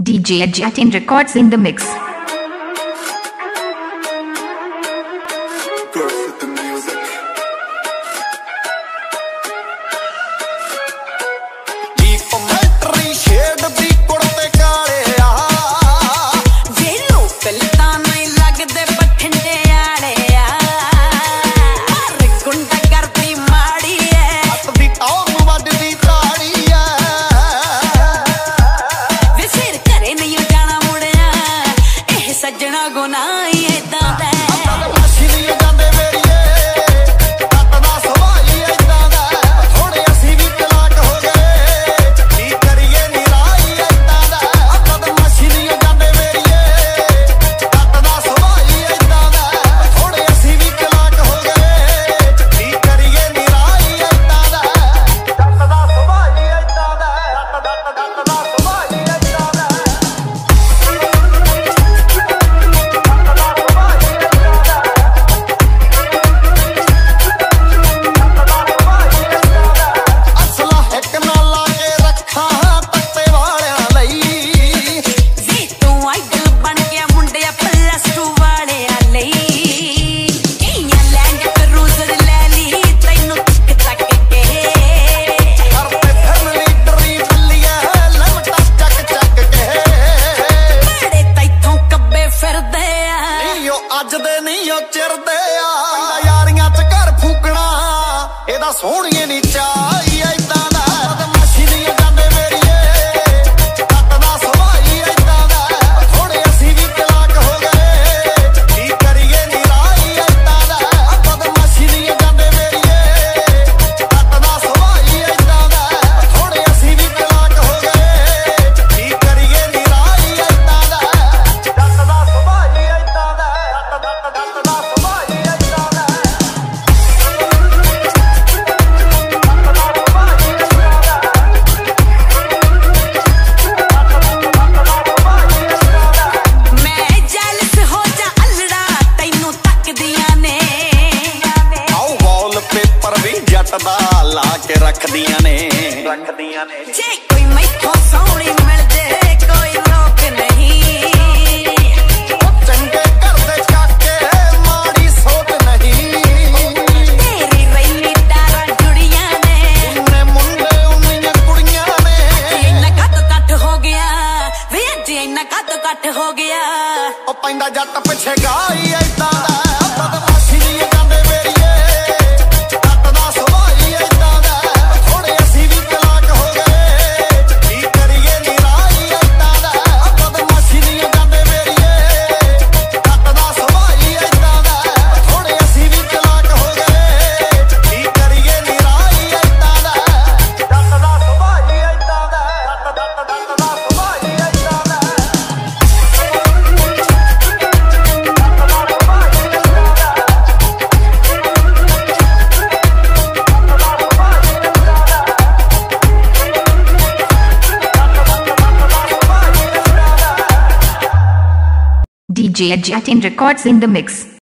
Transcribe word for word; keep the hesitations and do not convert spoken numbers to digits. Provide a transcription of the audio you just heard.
D J Jatin Records in the mix. सजना गुनाई ऐदा दा चिरदे आ यारियां च घर फूकना एदा सोहणिए नी चाही ऐदा दा बदमाशी दी जांदे मेरीए कट दा सवाई ऐदा दा थोड़े असी भी तलाक हो गए की करिए नी राही ऐदा दा बदमाशी दी जांदे मेरीए कट दा सवाई ऐदा दा थोड़े असी भी तलाक हो गए की करिए नी राही ऐदा दा कट दा सवाई ऐदा दा ला के रख दिया ने रख दिया ने जे कोई मैथों सोहनी मिल जे कोई लोक नहीं चंगे कर दे काके माड़ी सोच नहीं तेरी रैली तारा जुड़ियां ने उन्ने मुंडे उन्नियां कुड़ियां ने इन्ना कट कट हो गया वे जी इन्ना कट कट हो गया ओ पैंदा जट पिछे गाई ऐदा दा बदमाशी दी जांदे मेरीए D J Jatin Records in the mix.